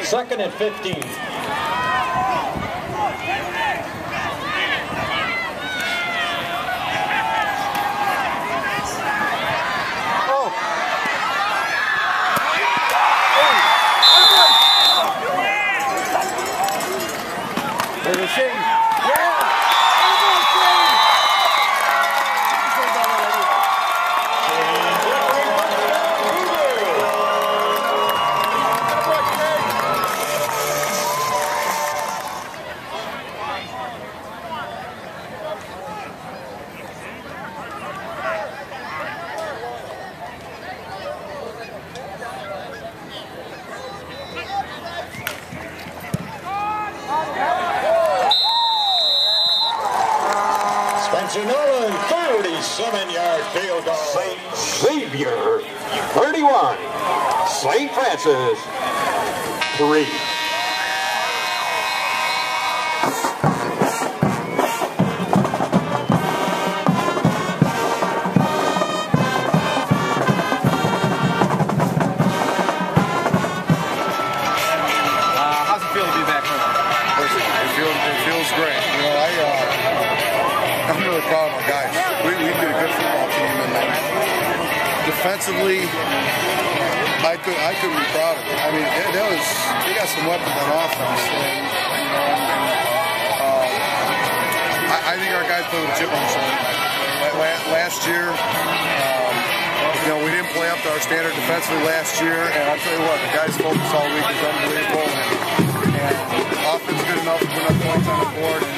Second and 15. Nolan, 37-yard field goal. St. Xavier, 31. St. Francis, 3. How's it feel to be back home? It feels great. You know, I'm really proud of our guys. We did a good football team, and then defensively, I couldn't be proud of it. I mean, they got some weapons on offense, and you know, I think our guys played with chip on the shoulder. Last year, you know, we didn't play up to our standard defensively last year, and I'll tell you what, the guys' focus all week was unbelievable, and offense good enough to put up points on the board.